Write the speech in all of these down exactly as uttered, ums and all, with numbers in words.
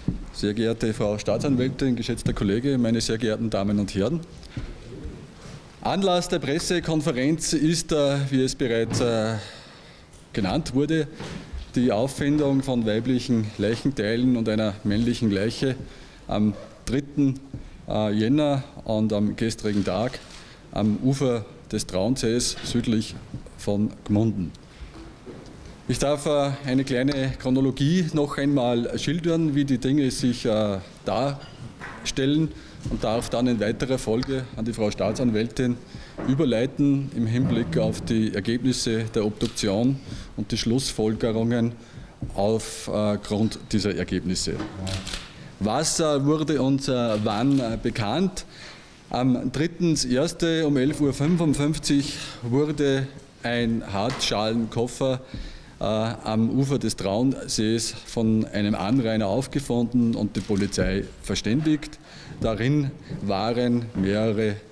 Sehr geehrte Frau Staatsanwältin, geschätzter Kollege, meine sehr geehrten Damen und Herren. Anlass der Pressekonferenz ist, wie es bereits genannt wurde, die Auffindung von weiblichen Leichenteilen und einer männlichen Leiche am dritten Jänner und am gestrigen Tag am Ufer des Traunsees südlich von Gmunden. Ich darf eine kleine Chronologie noch einmal schildern, wie die Dinge sich darstellen, und darf dann in weiterer Folge an die Frau Staatsanwältin überleiten im Hinblick auf die Ergebnisse der Obduktion und die Schlussfolgerungen aufgrund dieser Ergebnisse. Was wurde uns wann bekannt? Am dritten ersten um elf Uhr fünfundfünfzig wurde ein Hartschalenkoffer äh, am Ufer des Traunsees von einem Anrainer aufgefunden und die Polizei verständigt. Darin waren mehrere äh,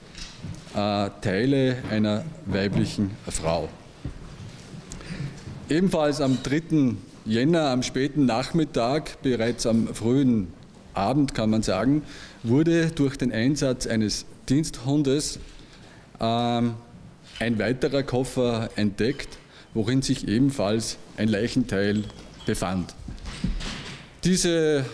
Teile einer weiblichen Frau. Ebenfalls am dritten Jänner, am späten Nachmittag, bereits am frühen Abend kann man sagen, wurde durch den Einsatz eines Diensthundes ähm, ein weiterer Koffer entdeckt, worin sich ebenfalls ein Leichenteil befand. Diese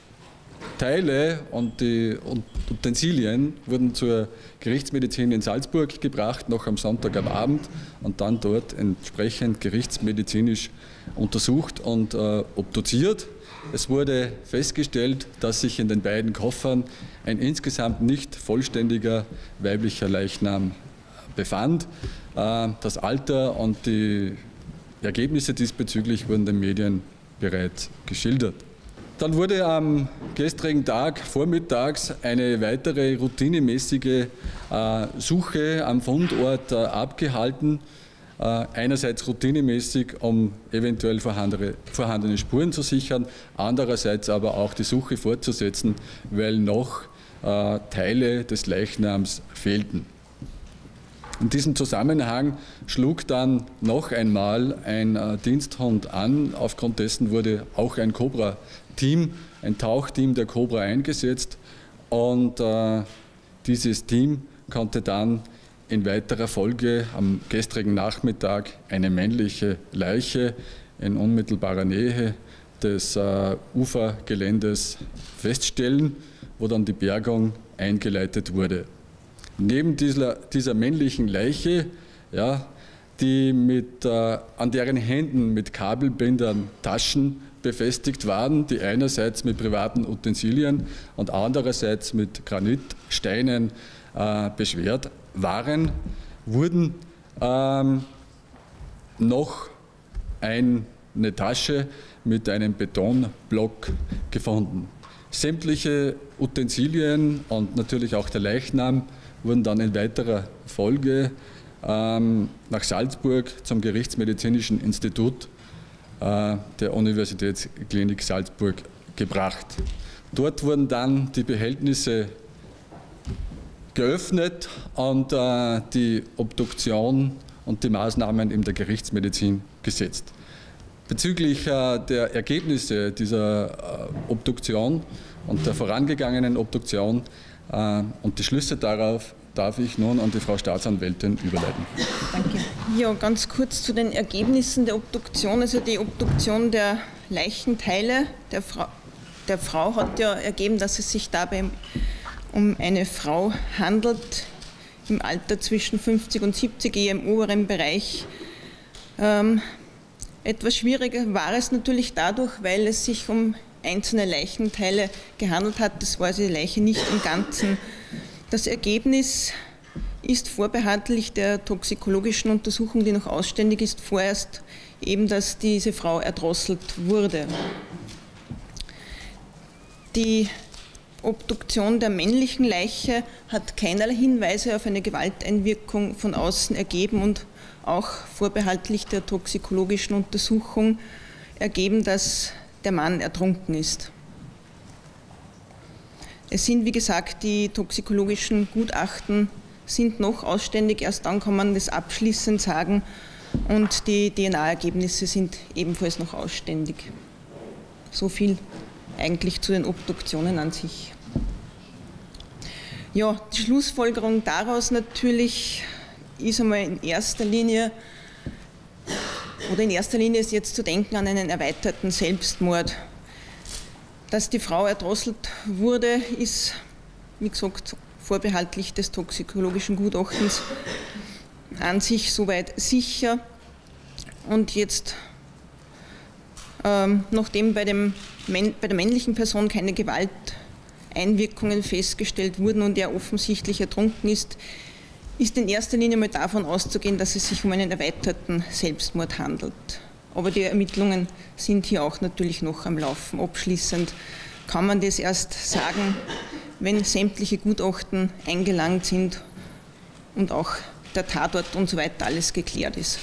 Teile und die Utensilien wurden zur Gerichtsmedizin in Salzburg gebracht, noch am Sonntag am Abend, und dann dort entsprechend gerichtsmedizinisch untersucht und äh, obduziert. Es wurde festgestellt, dass sich in den beiden Koffern ein insgesamt nicht vollständiger weiblicher Leichnam befand. Äh, das Alter und die Ergebnisse diesbezüglich wurden den Medien bereits geschildert. Dann wurde am gestrigen Tag vormittags eine weitere routinemäßige äh, Suche am Fundort äh, abgehalten. Äh, einerseits routinemäßig, um eventuell vorhandene, vorhandene Spuren zu sichern, andererseits aber auch die Suche fortzusetzen, weil noch äh, Teile des Leichnams fehlten. In diesem Zusammenhang schlug dann noch einmal ein äh, Diensthund an. Aufgrund dessen wurde auch ein Cobra-Team, ein Tauchteam der Cobra eingesetzt, und äh, dieses Team konnte dann in weiterer Folge am gestrigen Nachmittag eine männliche Leiche in unmittelbarer Nähe des äh, Ufergeländes feststellen, wo dann die Bergung eingeleitet wurde. Neben dieser, dieser männlichen Leiche, ja, die mit, äh, an deren Händen mit Kabelbindern Taschen befestigt waren, die einerseits mit privaten Utensilien und andererseits mit Granitsteinen äh, beschwert waren, wurden ähm, noch eine Tasche mit einem Betonblock gefunden. Sämtliche Utensilien und natürlich auch der Leichnam wurden dann in weiterer Folge ähm, nach Salzburg zum Gerichtsmedizinischen Institut äh, der Universitätsklinik Salzburg gebracht. Dort wurden dann die Behältnisse geöffnet und äh, die Obduktion und die Maßnahmen in der Gerichtsmedizin gesetzt. Bezüglich äh, der Ergebnisse dieser äh, Obduktion und der vorangegangenen Obduktion äh, und die Schlüsse darauf darf ich nun an die Frau Staatsanwältin überleiten. Danke. Ja, ganz kurz zu den Ergebnissen der Obduktion. Also die Obduktion der Leichenteile der Frau, der Frau hat ja ergeben, dass es sich dabei um eine Frau handelt, im Alter zwischen fünfzig und siebzig, eher im oberen Bereich. Ähm, etwas schwieriger war es natürlich dadurch, weil es sich um einzelne Leichenteile gehandelt hat. Das war also die Leiche nicht im Ganzen. Das Ergebnis ist vorbehaltlich der toxikologischen Untersuchung, die noch ausständig ist, vorerst eben, dass diese Frau erdrosselt wurde. Die Obduktion der männlichen Leiche hat keinerlei Hinweise auf eine Gewalteinwirkung von außen ergeben und auch vorbehaltlich der toxikologischen Untersuchung ergeben, dass der Mann ertrunken ist. Es sind, wie gesagt, die toxikologischen Gutachten sind noch ausständig, erst dann kann man das abschließend sagen, und die D N A-Ergebnisse sind ebenfalls noch ausständig. So viel eigentlich zu den Obduktionen an sich. Ja, die Schlussfolgerung daraus natürlich ist einmal in erster Linie, oder in erster Linie ist jetzt zu denken an einen erweiterten Selbstmord. Dass die Frau erdrosselt wurde, ist, wie gesagt, vorbehaltlich des toxikologischen Gutachtens an sich soweit sicher. Und jetzt, ähm, nachdem bei, dem, bei der männlichen Person keine Gewalteinwirkungen festgestellt wurden und er offensichtlich ertrunken ist, ist in erster Linie mal davon auszugehen, dass es sich um einen erweiterten Selbstmord handelt. Aber die Ermittlungen sind hier auch natürlich noch am Laufen. Abschließend kann man das erst sagen, wenn sämtliche Gutachten eingelangt sind und auch der Tatort und so weiter alles geklärt ist.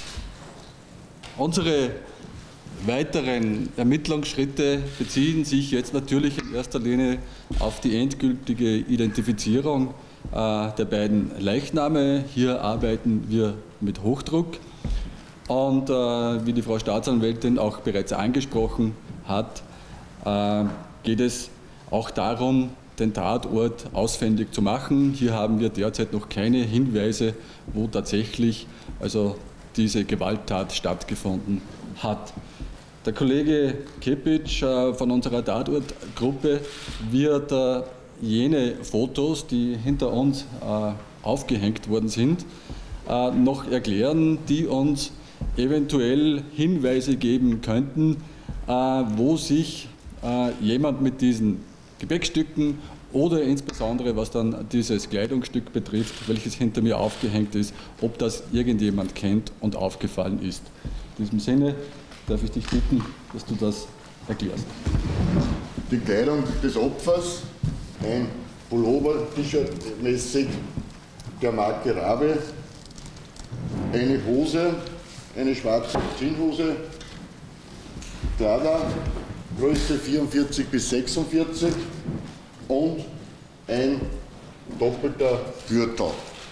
Unsere weiteren Ermittlungsschritte beziehen sich jetzt natürlich in erster Linie auf die endgültige Identifizierung äh, der beiden Leichname. Hier arbeiten wir mit Hochdruck. Und äh, wie die Frau Staatsanwältin auch bereits angesprochen hat, äh, geht es auch darum, den Tatort ausfindig zu machen. Hier haben wir derzeit noch keine Hinweise, wo tatsächlich also diese Gewalttat stattgefunden hat. Der Kollege Kepic äh, von unserer Tatortgruppe wird äh, jene Fotos, die hinter uns äh, aufgehängt worden sind, äh, noch erklären, die uns eventuell Hinweise geben könnten, äh, wo sich äh, jemand mit diesen Gepäckstücken oder insbesondere, was dann dieses Kleidungsstück betrifft, welches hinter mir aufgehängt ist, ob das irgendjemand kennt und aufgefallen ist. In diesem Sinne darf ich dich bitten, dass du das erklärst. Die Kleidung des Opfers, ein Pullover, T-Shirt mäßig der Marke Rabe, eine Hose, eine schwarze Jeanshose, Prada, Größe vierundvierzig bis sechsundvierzig und ein doppelter Gürtel.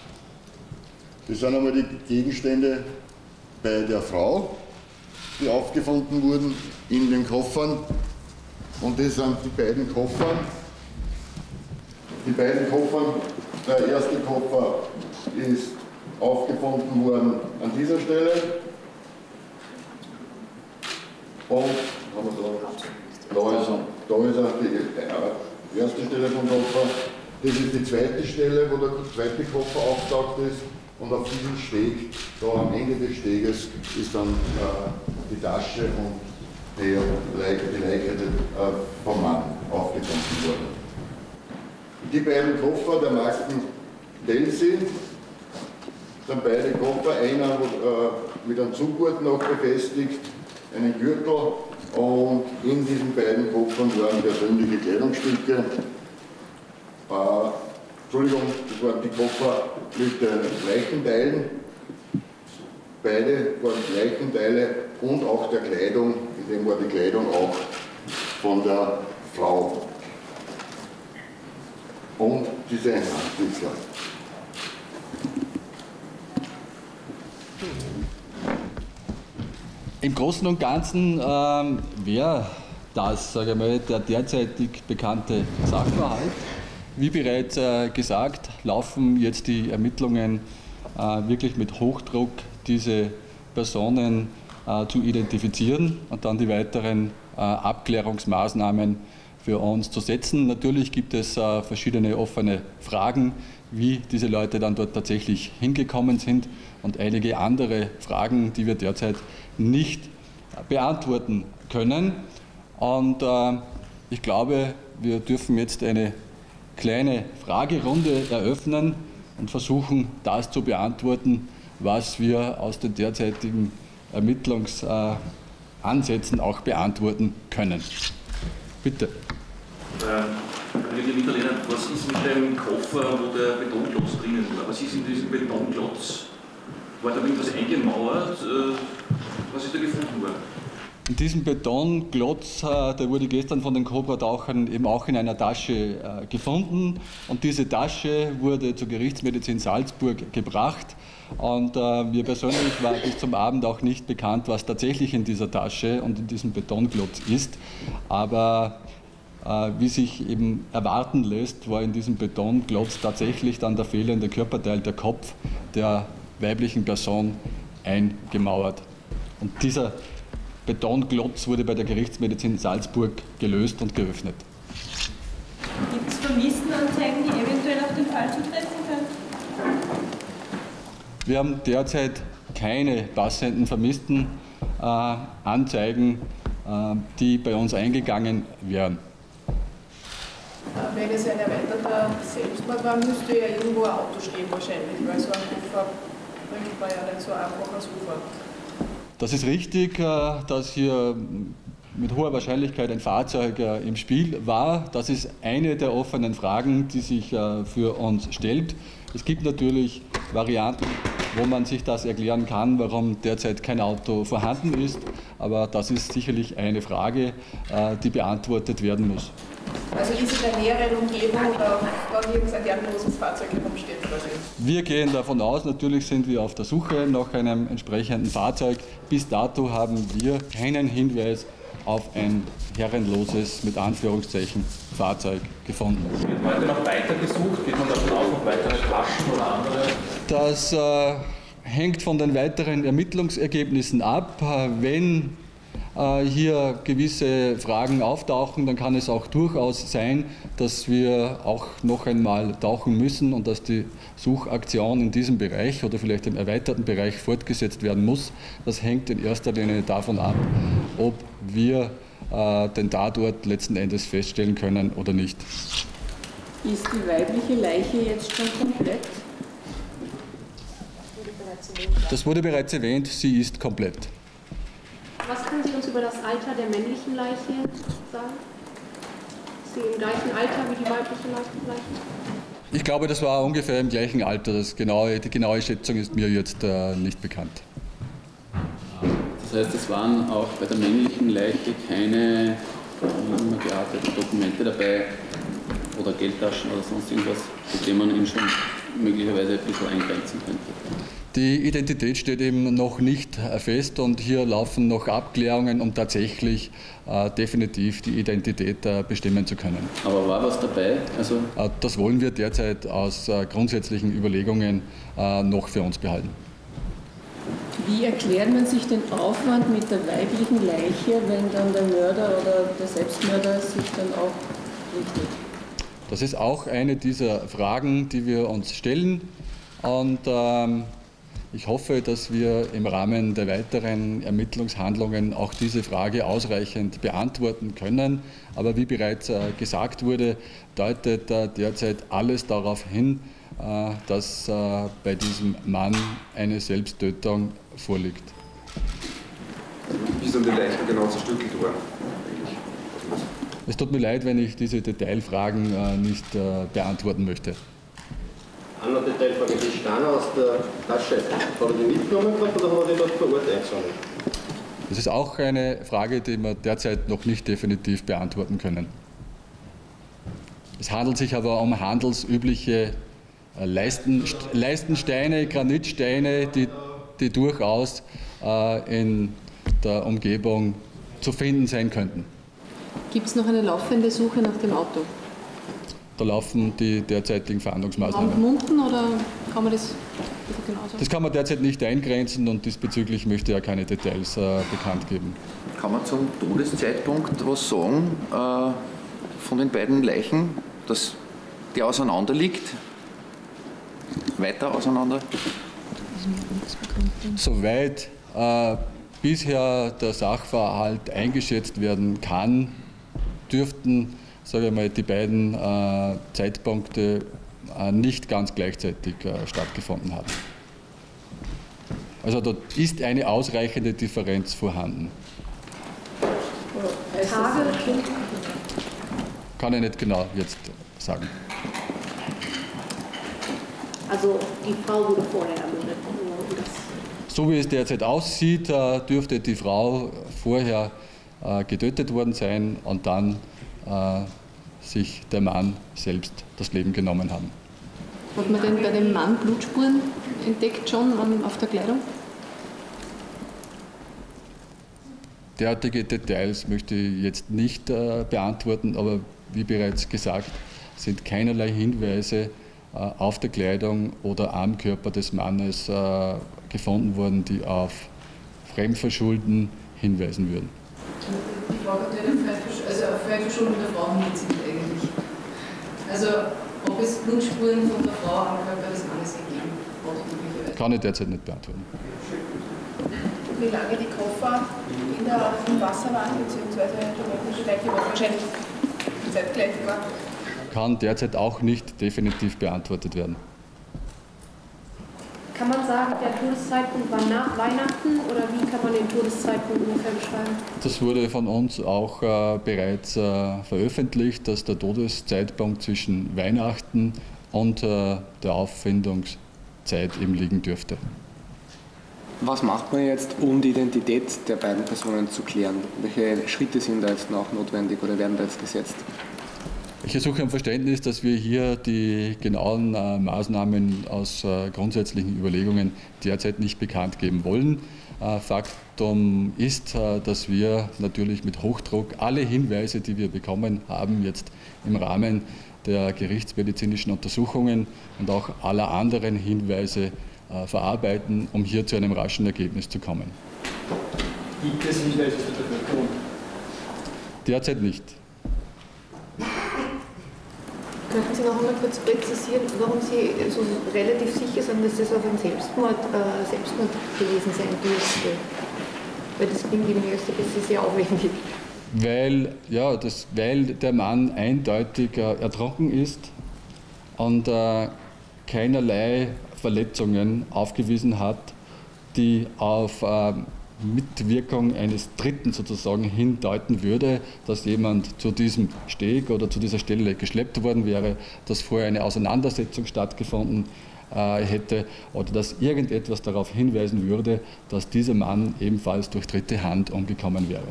Das sind einmal die Gegenstände bei der Frau, die aufgefunden wurden in den Koffern. Und das sind die beiden Koffer. Die beiden Koffer, der erste Koffer ist aufgefunden worden an dieser Stelle. Und haben wir da, da, ist, da ist auch die erste Stelle vom Koffer. Das ist die zweite Stelle, wo der zweite Koffer auftaucht ist. Und auf diesem Steg, da am Ende des Steges, ist dann äh, die Tasche und die Leiche, die Leiche äh, vom Mann aufgefunden worden. Die beiden Koffer der Marken Delsi sind beide Koffer, einer äh, mit einem Zuggurt noch befestigt, einen Gürtel, und in diesen beiden Koffern waren persönliche Kleidungsstücke. Äh, Entschuldigung, das waren die Koffer mit den Leichenteilen. Beide waren Leichenteile und auch der Kleidung, in dem war die Kleidung auch von der Frau. Und diese Handtücher. Im Großen und Ganzen ähm, wäre das, sage ich mal, der derzeitig bekannte Sachverhalt. Wie bereits äh, gesagt, laufen jetzt die Ermittlungen äh, wirklich mit Hochdruck, diese Personen äh, zu identifizieren und dann die weiteren äh, Abklärungsmaßnahmen für uns zu setzen. Natürlich gibt es äh, verschiedene offene Fragen, wie diese Leute dann dort tatsächlich hingekommen sind, und einige andere Fragen, die wir derzeit nicht beantworten können. Und äh, ich glaube, wir dürfen jetzt eine kleine Fragerunde eröffnen und versuchen, das zu beantworten, was wir aus den derzeitigen Ermittlungsansätzen auch beantworten können. Bitte. Kollege Mitterlehner, was ist mit dem Koffer, wo der Betonklotz drinnen war? Was ist in diesem Betonklotz? War da irgendwas eingemauert? Was ist da gefunden worden? In diesem Betonklotz, der wurde gestern von den Cobra-Tauchern eben auch in einer Tasche gefunden, und diese Tasche wurde zur Gerichtsmedizin Salzburg gebracht, und mir persönlich war bis zum Abend auch nicht bekannt, was tatsächlich in dieser Tasche und in diesem Betonklotz ist, aber Wie sich eben erwarten lässt, war in diesem Betonklotz tatsächlich dann der fehlende Körperteil, der Kopf der weiblichen Person eingemauert. Und dieser Betonklotz wurde bei der Gerichtsmedizin Salzburg gelöst und geöffnet. Gibt es Vermisstenanzeigen, die eventuell auf den Fall zutreffen können? Wir haben derzeit keine passenden Vermisstenanzeigen, äh, die bei uns eingegangen wären. Wenn es ein erweiterter Selbstmord war, müsste ja irgendwo ein Auto stehen wahrscheinlich, weil so ein Koffer bringt man ja nicht so einfach als Ufer. Das ist richtig, dass hier mit hoher Wahrscheinlichkeit ein Fahrzeug im Spiel war. Das ist eine der offenen Fragen, die sich für uns stellt. Es gibt natürlich Varianten, wo man sich das erklären kann, warum derzeit kein Auto vorhanden ist. Aber das ist sicherlich eine Frage, die beantwortet werden muss. Also ist in der näheren Umgebung oder da nirgends ein herrenloses Fahrzeug herumsteht? Wir gehen davon aus, natürlich sind wir auf der Suche nach einem entsprechenden Fahrzeug. Bis dato haben wir keinen Hinweis auf ein herrenloses, mit Anführungszeichen, Fahrzeug gefunden. Wird heute noch weiter gesucht? Geht man davon aus, noch weitere Flaschen oder andere? Das äh, hängt von den weiteren Ermittlungsergebnissen ab. Wenn äh, hier gewisse Fragen auftauchen, dann kann es auch durchaus sein, dass wir auch noch einmal tauchen müssen und dass die Suchaktion in diesem Bereich oder vielleicht im erweiterten Bereich fortgesetzt werden muss. Das hängt in erster Linie davon ab, ob wir äh, den Tatort letzten Endes feststellen können oder nicht. Ist die weibliche Leiche jetzt schon komplett? Das wurde bereits erwähnt, sie ist komplett. Was können Sie uns über das Alter der männlichen Leiche sagen? Ist sie im gleichen Alter wie die weibliche Leiche? Ich glaube, das war ungefähr im gleichen Alter. Das genaue, die genaue Schätzung ist mir jetzt äh, nicht bekannt. Das heißt, es waren auch bei der männlichen Leiche keine gearteten Dokumente dabei oder Geldtaschen oder sonst irgendwas, mit dem man ihn schon möglicherweise ein bisschen eingrenzen könnte. Die Identität steht eben noch nicht fest und hier laufen noch Abklärungen, um tatsächlich äh, definitiv die Identität äh, bestimmen zu können. Aber war was dabei? Also äh, das wollen wir derzeit aus äh, grundsätzlichen Überlegungen äh, noch für uns behalten. Wie erklärt man sich den Aufwand mit der weiblichen Leiche, wenn dann der Mörder oder der Selbstmörder sich dann auch richtet? Das ist auch eine dieser Fragen, die wir uns stellen und ähm, ich hoffe, dass wir im Rahmen der weiteren Ermittlungshandlungen auch diese Frage ausreichend beantworten können. Aber wie bereits äh, gesagt wurde, deutet äh, derzeit alles darauf hin, äh, dass äh, bei diesem Mann eine Selbsttötung vorliegt. Wie sind die Leichen genau zerstückelt worden? Es tut mir leid, wenn ich diese Detailfragen äh, nicht äh, beantworten möchte. Eine Detailfrage, die Steine aus der Tasche, hat er die mitgenommen gehabt oder hat er die dort vor Ort eingesammelt? Das ist auch eine Frage, die wir derzeit noch nicht definitiv beantworten können. Es handelt sich aber um handelsübliche Leisten, Leistensteine, Granitsteine, die, die durchaus äh, in der Umgebung zu finden sein könnten. Gibt es noch eine laufende Suche nach dem Auto? Da laufen die derzeitigen Verhandlungsmaßnahmen. Handmunten oder kann man das genau sagen? Das kann man derzeit nicht eingrenzen und diesbezüglich möchte er keine Details äh, bekannt geben. Kann man zum Todeszeitpunkt was sagen äh, von den beiden Leichen, dass der auseinander liegt? Weiter auseinander? Soweit äh, bisher der Sachverhalt eingeschätzt werden kann, dürften sage ich mal, die beiden äh, Zeitpunkte äh, nicht ganz gleichzeitig äh, stattgefunden haben. Also dort ist eine ausreichende Differenz vorhanden. Tage? Kann ich nicht genau jetzt sagen. Also die Frau wurde vorher ermordet. So wie es derzeit aussieht, äh, dürfte die Frau vorher äh, getötet worden sein und dann äh, sich der Mann selbst das Leben genommen haben. Hat man denn bei dem Mann Blutspuren entdeckt schon auf der Kleidung? derartige Details möchte ich jetzt nicht äh, beantworten, aber wie bereits gesagt, sind keinerlei Hinweise äh, auf der Kleidung oder am Körper des Mannes äh, gefunden worden, die auf Fremdverschulden hinweisen würden. Die Frage hat ja also auf Fremdverschulden der Frau hin sind eigentlich. Also ob es Blutspuren von der Frau am Körper des Mannes gegeben hat. Kann ich derzeit nicht beantworten. Wie lange die Koffer in der, im Wasser waren, beziehungsweise die Leiche war wahrscheinlich zeitgleich war? Kann derzeit auch nicht definitiv beantwortet werden. Kann man sagen, der Todeszeitpunkt war nach Weihnachten oder wie kann man den Todeszeitpunkt ungefähr beschreiben? Das wurde von uns auch äh, bereits äh, veröffentlicht, dass der Todeszeitpunkt zwischen Weihnachten und äh, der Auffindungszeit eben liegen dürfte. Was macht man jetzt, um die Identität der beiden Personen zu klären? Welche Schritte sind da jetzt noch notwendig oder werden da jetzt gesetzt? Ich ersuche um Verständnis, dass wir hier die genauen äh, Maßnahmen aus äh, grundsätzlichen Überlegungen derzeit nicht bekannt geben wollen. Äh, Faktum ist, äh, dass wir natürlich mit Hochdruck alle Hinweise, die wir bekommen haben, jetzt im Rahmen der gerichtsmedizinischen Untersuchungen und auch aller anderen Hinweise äh, verarbeiten, um hier zu einem raschen Ergebnis zu kommen. Gibt es Hinweise zur Bevölkerung? Derzeit nicht. Könnten Sie noch einmal kurz präzisieren, warum Sie so relativ sicher sind, dass das auf ein Selbstmord, äh, Selbstmord gewesen sein dürfte? Weil das klingt im ersten bisschen sehr aufwendig. Weil, ja, das, weil der Mann eindeutig äh, ertrunken ist und äh, keinerlei Verletzungen aufgewiesen hat, die auf äh, Mitwirkung eines Dritten sozusagen hindeuten würde, dass jemand zu diesem Steg oder zu dieser Stelle geschleppt worden wäre, dass vorher eine Auseinandersetzung stattgefunden äh, hätte oder dass irgendetwas darauf hinweisen würde, dass dieser Mann ebenfalls durch dritte Hand umgekommen wäre.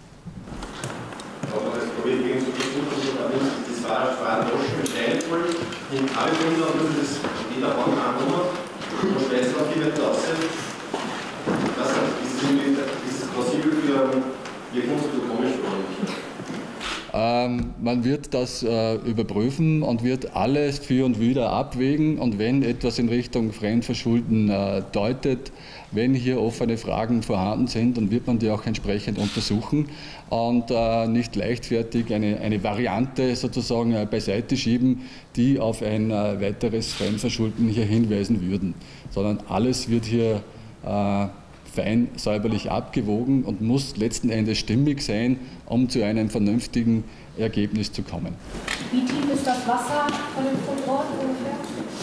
Aber das Problem gegen so das war ein Roschen mit Reihenvoll, in alle Gründe und das jeder hat eine Nummer und schmeißt noch jemand raus. Das ist es plausibel für wirkungspsychologisch oder nicht? Ähm, man wird das äh, überprüfen und wird alles für und wider abwägen und wenn etwas in Richtung Fremdverschulden äh, deutet, wenn hier offene Fragen vorhanden sind, dann wird man die auch entsprechend untersuchen und äh, nicht leichtfertig eine, eine Variante sozusagen äh, beiseite schieben, die auf ein äh, weiteres Fremdverschulden hier hinweisen würden, sondern alles wird hier äh, fein säuberlich abgewogen und muss letzten Endes stimmig sein, um zu einem vernünftigen Ergebnis zu kommen. Wie tief ist das Wasser von dem Fundort ungefähr?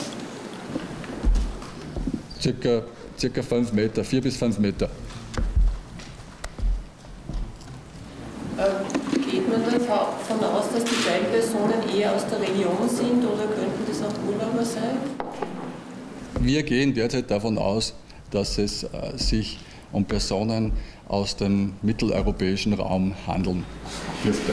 Circa, circa fünf Meter, vier bis fünf Meter. Ähm, geht man davon aus, dass die beiden Personen eher aus der Region sind oder könnten das auch Urlauber sein? Wir gehen derzeit davon aus, dass es äh, sich um Personen aus dem mitteleuropäischen Raum handeln dürfte.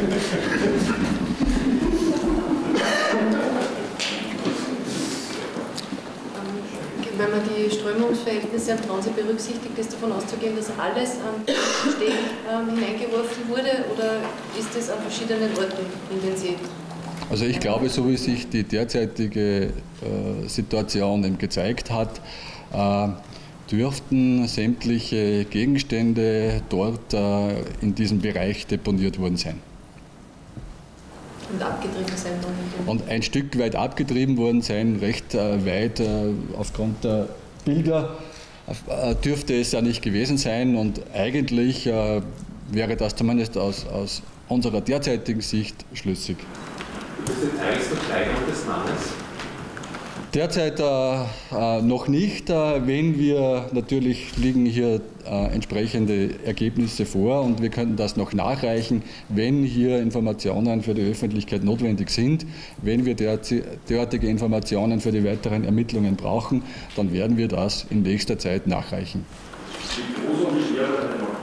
Wenn man die Strömungsverhältnisse am Transit berücksichtigt, ist davon auszugehen, dass alles an Steg ähm, hineingeworfen wurde oder ist es an verschiedenen Orten in den See? Also ich glaube, so wie sich die derzeitige äh, Situation eben gezeigt hat, äh, dürften sämtliche Gegenstände dort äh, in diesem Bereich deponiert worden sein. Und abgetrieben sein noch. Und ein Stück weit abgetrieben worden sein, recht äh, weit äh, aufgrund der Bilder äh, dürfte es ja nicht gewesen sein und eigentlich äh, wäre das zumindest aus, aus unserer derzeitigen Sicht schlüssig. Gibt es Details zur Kleidung des Mannes? Derzeit äh, noch nicht, äh, wenn wir natürlich liegen hier äh, entsprechende Ergebnisse vor und wir könnten das noch nachreichen, wenn hier Informationen für die Öffentlichkeit notwendig sind. Wenn wir derartige Informationen für die weiteren Ermittlungen brauchen, dann werden wir das in nächster Zeit nachreichen. Wie groß und wie schwer wird eine Narkose?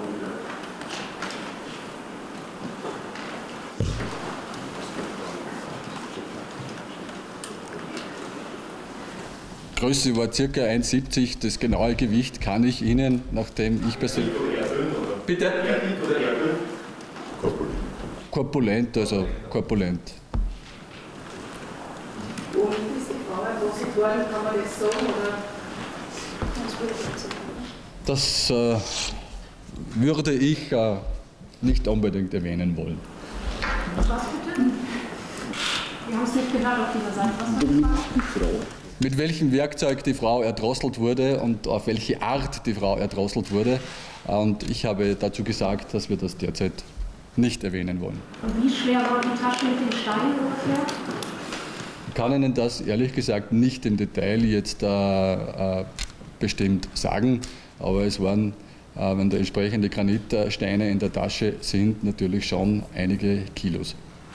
Größe war ca. eins Komma siebzig, das genaue Gewicht kann ich Ihnen, nachdem ich persönlich... Bitte? Ehrdick oder Erdöl? Korpulent, also korpulent. Womit ist die Frau ertrosselt worden? Kann man das sagen? Oder? Das äh, würde ich äh, nicht unbedingt erwähnen wollen. Was bitte? Wir haben es nicht gehört auf dieser Seite. Was war die Frage? Mit welchem Werkzeug die Frau erdrosselt wurde und auf welche Art die Frau erdrosselt wurde. Und ich habe dazu gesagt, dass wir das derzeit nicht erwähnen wollen. Und wie schwer war die Tasche mit den Steinen ungefähr? Ich kann Ihnen das ehrlich gesagt nicht im Detail jetzt äh, äh, bestimmt sagen, aber es waren, äh, wenn da entsprechende Granitsteine in der Tasche sind, natürlich schon einige Kilos.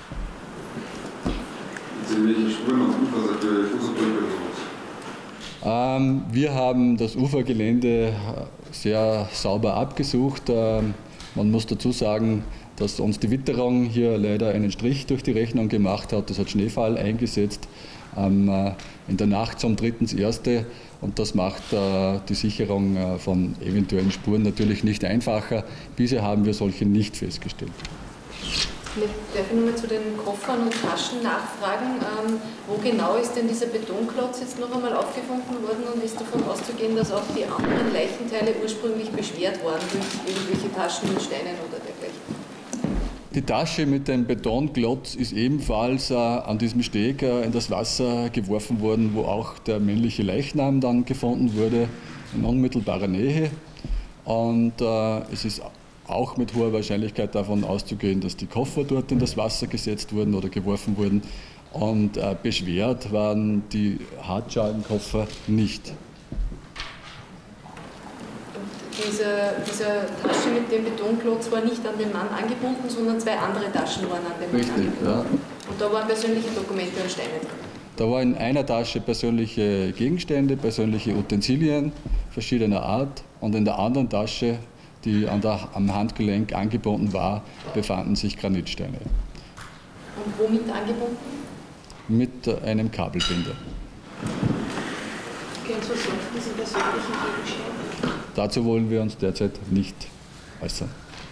In welchen Spuren am Ufer seid ihr Fußabdrücke oder sowas? Ähm, wir haben das Ufergelände sehr sauber abgesucht. Ähm, man muss dazu sagen, dass uns die Witterung hier leider einen Strich durch die Rechnung gemacht hat. Es hat Schneefall eingesetzt ähm, äh, in der Nacht zum dritten ersten und das macht äh, die Sicherung äh, von eventuellen Spuren natürlich nicht einfacher. Bisher haben wir solche nicht festgestellt. Darf ich nochmal zu den Koffern und Taschen nachfragen? Ähm, wo genau ist denn dieser Betonklotz jetzt noch einmal aufgefunden worden und ist davon auszugehen, dass auch die anderen Leichenteile ursprünglich beschwert waren durch irgendwelche Taschen mit Steinen oder dergleichen? Die Tasche mit dem Betonklotz ist ebenfalls äh, an diesem Steg äh, in das Wasser geworfen worden, wo auch der männliche Leichnam dann gefunden wurde, in unmittelbarer Nähe. Und äh, es ist auch mit hoher Wahrscheinlichkeit davon auszugehen, dass die Koffer dort in das Wasser gesetzt wurden oder geworfen wurden. Und äh, beschwert waren die Hartschalenkoffer nicht. Diese, diese Tasche mit dem Betonklotz war nicht an den Mann angebunden, sondern zwei andere Taschen waren an den Mann Richtig, angebunden. ja. Und da waren persönliche Dokumente und Steine drin. Da waren in einer Tasche persönliche Gegenstände, persönliche Utensilien verschiedener Art und in der anderen Tasche, die an der, am Handgelenk angebunden war, befanden sich Granitsteine. Und womit angebunden? Mit äh, einem Kabelbinder. Können Sie was sagen zu diesen persönlichen Gegenständen? Dazu wollen wir uns derzeit nicht äußern.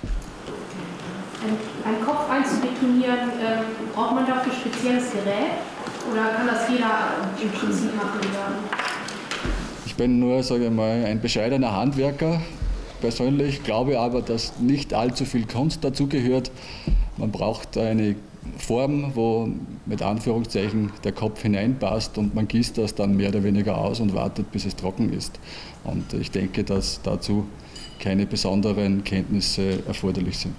Ein, ein Kopf einzubetonieren, ähm, braucht man dafür spezielles Gerät oder kann das jeder im Prinzip machen? Ich bin nur, sage ich mal, ein bescheidener Handwerker. Persönlich glaube aber, dass nicht allzu viel Kunst dazugehört. Man braucht eine Form, wo mit Anführungszeichen der Kopf hineinpasst und man gießt das dann mehr oder weniger aus und wartet, bis es trocken ist. Und ich denke, dass dazu keine besonderen Kenntnisse erforderlich sind.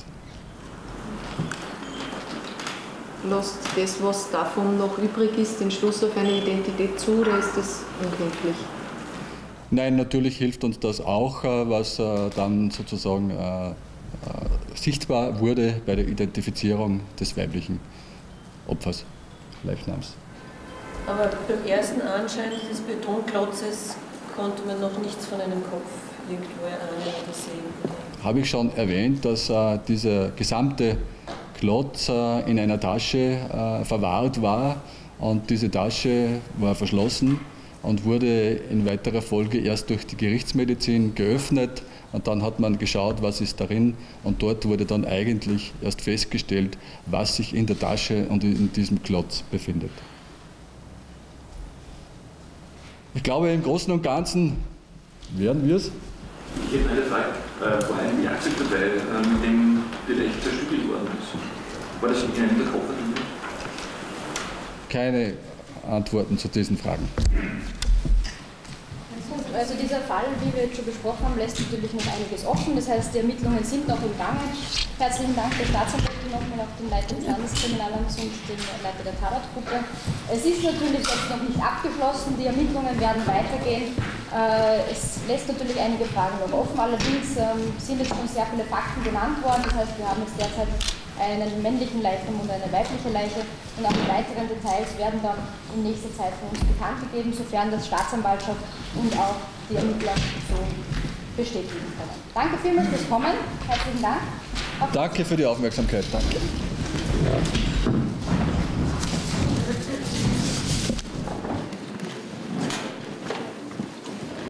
Lässt das, was davon noch übrig ist, den Schluss auf eine Identität zu oder ist das unkenntlich? Nein, natürlich hilft uns das auch, was dann sozusagen sichtbar wurde bei der Identifizierung des weiblichen Opfers, Leichnams. Aber beim ersten Anschein des Betonklotzes konnte man noch nichts von einem Kopf irgendwo erahnen oder sehen. Habe ich schon erwähnt, dass äh, dieser gesamte Klotz äh, in einer Tasche äh, verwahrt war und diese Tasche war verschlossen und wurde in weiterer Folge erst durch die Gerichtsmedizin geöffnet und dann hat man geschaut, was ist darin und dort wurde dann eigentlich erst festgestellt, was sich in der Tasche und in diesem Klotz befindet. Ich glaube, im Großen und Ganzen werden wir es. Ich hätte eine Frage. Äh, war ein Werkzeug dabei, äh, mit dem die Leiche zerstückelt worden ist? War das in einem der Koffer drin? Keine Antworten zu diesen Fragen. Also dieser Fall, wie wir jetzt schon besprochen haben, lässt natürlich noch einiges offen. Das heißt, die Ermittlungen sind noch im Gange. Herzlichen Dank der Staatsanwältin nochmal auf den Leiter des Landeskriminalamts und den Leiter der Tatortgruppe. Es ist natürlich jetzt noch nicht abgeschlossen, die Ermittlungen werden weitergehen. Es lässt natürlich einige Fragen noch offen, allerdings sind jetzt schon sehr viele Fakten genannt worden. Das heißt, wir haben jetzt derzeit einen männlichen Leichnam und eine weibliche Leiche und auch die weiteren Details werden dann in nächster Zeit von uns bekannt gegeben, sofern das Staatsanwaltschaft und auch die Ermittler so bestätigen können. Danke vielmals fürs Kommen, herzlichen Dank. Auf Danke für die Aufmerksamkeit. Danke.